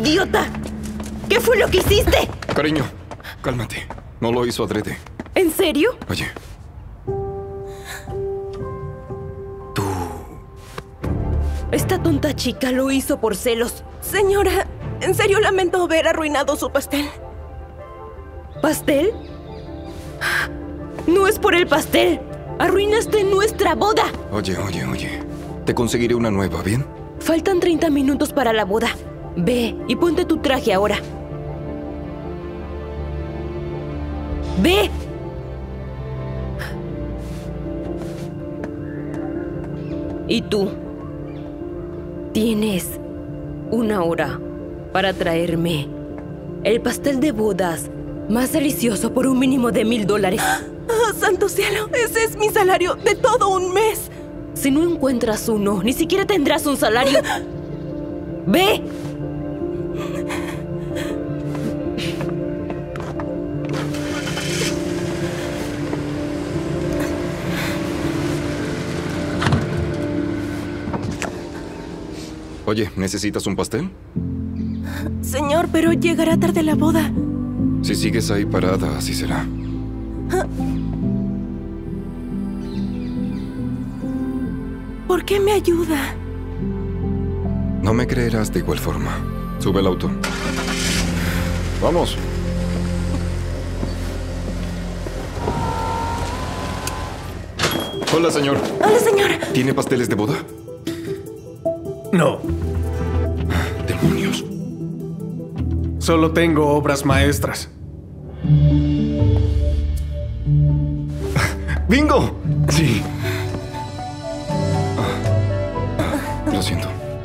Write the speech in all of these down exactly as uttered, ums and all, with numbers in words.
¡Idiota! ¿Qué fue lo que hiciste? Cariño, cálmate. No lo hizo adrede. ¿En serio? Oye. Tú... Esta tonta chica lo hizo por celos. Señora, en serio lamento haber arruinado su pastel. ¿Pastel? No es por el pastel. Arruinaste nuestra boda. Oye, oye, oye. Te conseguiré una nueva, ¿bien? Faltan treinta minutos para la boda. Ve y ponte tu traje ahora. ¡Ve! Y tú, tienes una hora para traerme el pastel de bodas más delicioso por un mínimo de mil dólares. ¡Oh, santo cielo! Ese es mi salario de todo un mes. Si no encuentras uno, ni siquiera tendrás un salario. ¡Ve! Oye, ¿necesitas un pastel? Señor, pero llegará tarde la boda. Si sigues ahí parada, así será. ¿Por qué me ayuda? No me creerás de igual forma. Sube el auto. ¡Vamos! Hola, señor. Hola, señor. ¿Tiene pasteles de boda? No. ¡Demonios! Solo tengo obras maestras. ¡Bingo! Sí. Lo siento.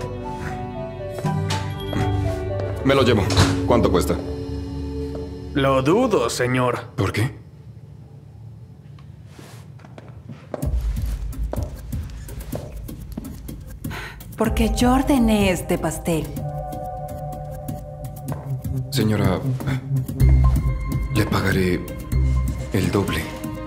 Me lo llevo. ¿Cuánto cuesta? Lo dudo, señor. ¿Por qué? Porque yo ordené este pastel. Señora, le pagaré el doble.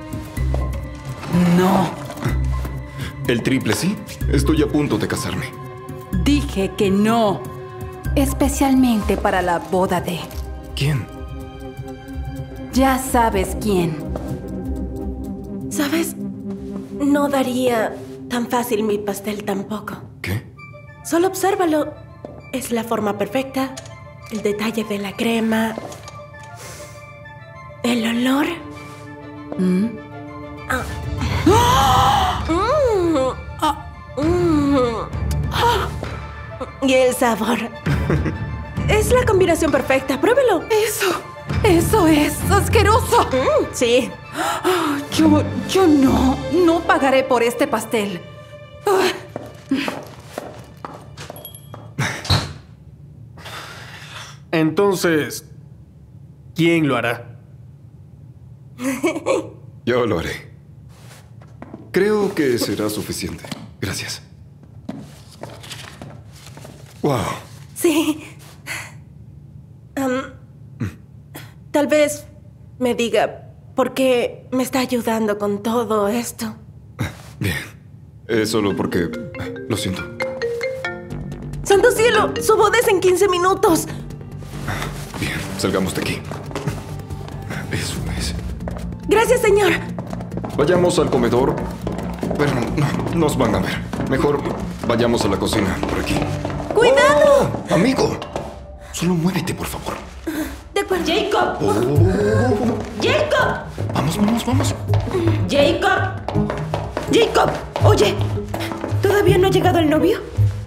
No. ¿El triple, sí? Estoy a punto de casarme. Dije que no. Especialmente para la boda de... ¿Quién? Ya sabes quién. ¿Sabes? No daría tan fácil mi pastel tampoco. ¿Qué? Solo obsérvalo. Es la forma perfecta. El detalle de la crema. El olor. ¿Mm? Ah. Mm. Ah. Mm. Ah. Y el sabor. Es la combinación perfecta. Pruébelo. Eso. Eso es asqueroso. Mm, sí. Yo, yo no, no pagaré por este pastel. Entonces, ¿quién lo hará? Yo lo haré. Creo que será suficiente. Gracias. Wow. Sí. Um, tal vez me diga por qué me está ayudando con todo esto. Bien. Es solo porque... Lo siento. ¡Santo cielo! ¡Su boda es en quince minutos! Bien, salgamos de aquí. Eso es. Gracias, señor. Vayamos al comedor. Pero no, nos van a ver. Mejor vayamos a la cocina por aquí. ¡Cuidado! Oh, amigo. Solo muévete, por favor. De acuerdo. ¡Jacob! Oh. ¡Jacob! Vamos, vamos, vamos. ¡Jacob! ¡Jacob! Oye, ¿todavía no ha llegado el novio?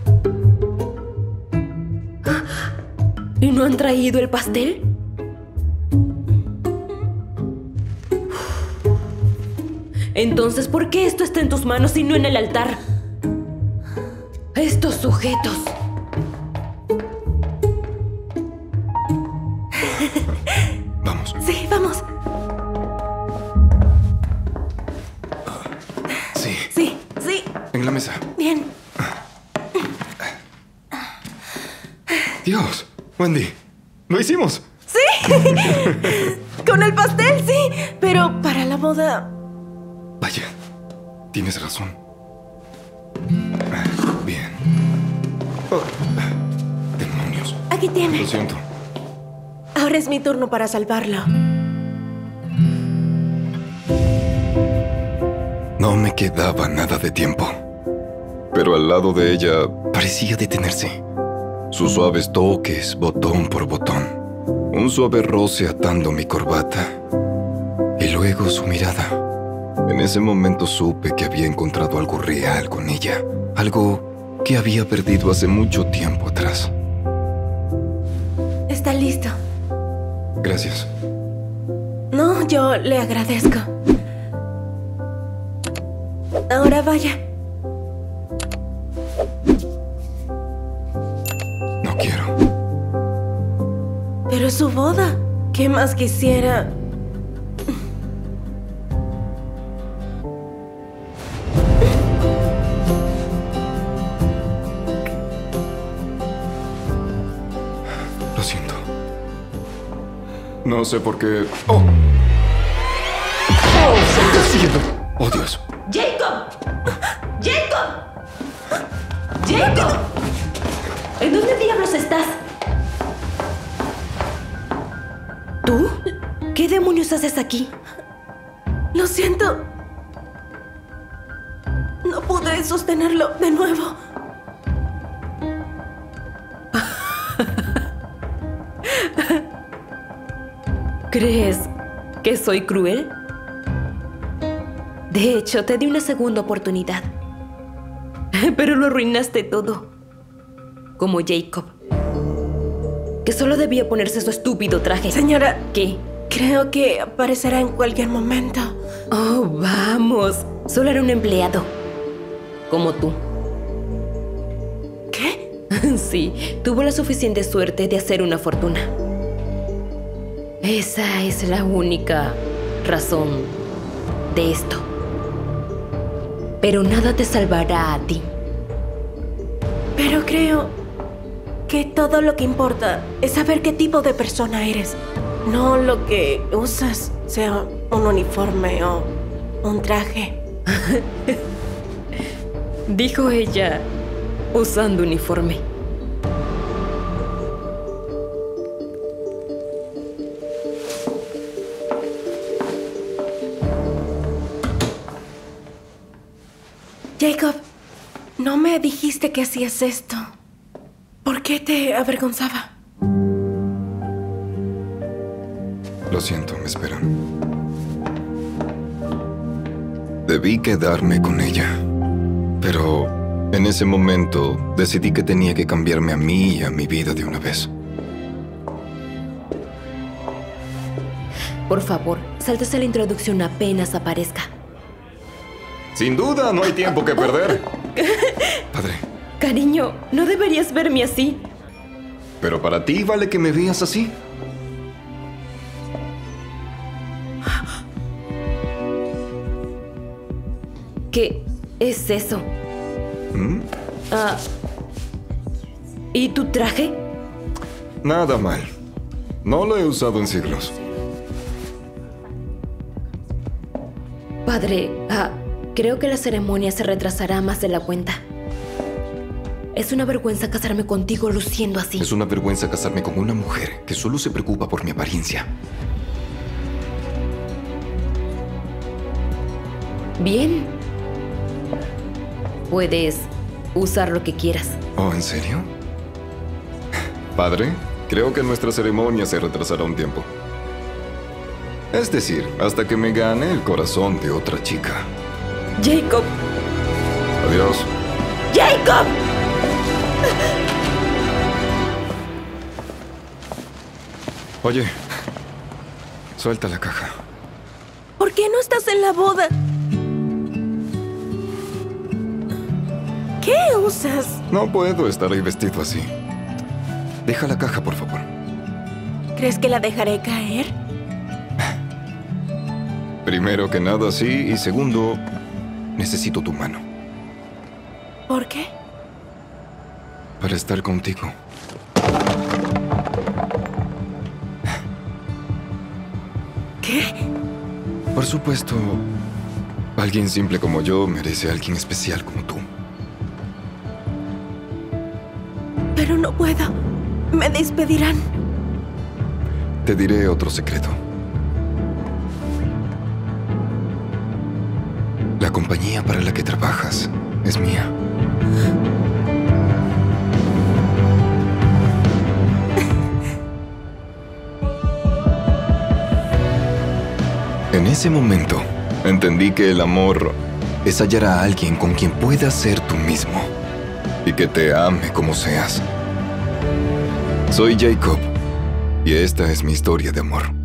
¿Y no han traído el pastel? Entonces, ¿por qué esto está en tus manos y no en el altar? Estos sujetos. Vamos. Sí, vamos. Sí. Sí, sí. En la mesa. Bien. Dios. Wendy. Lo hicimos. ¡Sí! Con el pastel, sí. Pero para la boda... Vaya. Tienes razón. Bien. Oh, demonios. Aquí Aquí tiene. Lo siento. Ahora es mi turno para salvarlo. No me quedaba nada de tiempo. Pero al lado de ella parecía detenerse. Sus suaves toques, botón por botón. Un suave roce atando mi corbata. Y luego su mirada. En ese momento supe que había encontrado algo real con ella. Algo que había perdido hace mucho tiempo atrás. ¿Está listo? Gracias. No, yo le agradezco. Ahora vaya. No quiero. Pero es su boda. ¿Qué más quisiera? Lo siento. No sé por qué... ¡Oh! ¡Oh! ¿Qué está haciendo? ¡Oh, Dios! ¡Jacob! ¡Jacob! ¡Jacob! ¿En dónde diablos estás? ¿Tú? ¿Qué demonios haces aquí? Lo siento. No pude sostenerlo de nuevo. ¿Crees que soy cruel? De hecho, te di una segunda oportunidad. Pero lo arruinaste todo. Como Jacob. Que solo debía ponerse su estúpido traje. Señora, ¿Qué? creo que aparecerá en cualquier momento. Oh, vamos. Solo era un empleado. Como tú. ¿Qué? Sí, tuvo la suficiente suerte de hacer una fortuna. Esa es la única razón de esto. Pero nada te salvará a ti. Pero creo que todo lo que importa es saber qué tipo de persona eres. No lo que usas, sea un uniforme o un traje. Dijo ella, usando uniforme. Jacob, no me dijiste que hacías esto. ¿Por qué te avergonzaba? Lo siento, me esperan. Debí quedarme con ella. Pero en ese momento decidí que tenía que cambiarme a mí y a mi vida de una vez. Por favor, sáltese la introducción apenas aparezca. Sin duda, no hay tiempo que perder. Padre, Cariño, no deberías verme así. pero para ti vale que me veas así. ¿Qué es eso? ¿Mm? Ah, ¿y tu traje? Nada mal. No lo he usado en siglos. Padre, ah, creo que la ceremonia se retrasará más de la cuenta. Es una vergüenza casarme contigo luciendo así. Es una vergüenza casarme con una mujer que solo se preocupa por mi apariencia. Bien. Puedes usar lo que quieras. ¿Oh, en serio? Padre, creo que nuestra ceremonia se retrasará un tiempo. Es decir, hasta que me gane el corazón de otra chica. Jacob. Adiós. ¡Jacob! Oye, suelta la caja. ¿Por qué no estás en la boda? ¿Qué usas? No puedo estar ahí vestido así. Deja la caja, por favor. ¿Crees que la dejaré caer? Primero que nada, sí. Y segundo, necesito tu mano. ¿Por qué? Para estar contigo. ¿Qué? Por supuesto, alguien simple como yo merece a alguien especial como tú. Pero no puedo. Me ¿Me despedirán? Te diré otro secreto. La compañía para la que trabajas es mía. En ese momento, entendí que el amor es hallar a alguien con quien puedas ser tú mismo y que te ame como seas. Soy Jacob y esta es mi historia de amor.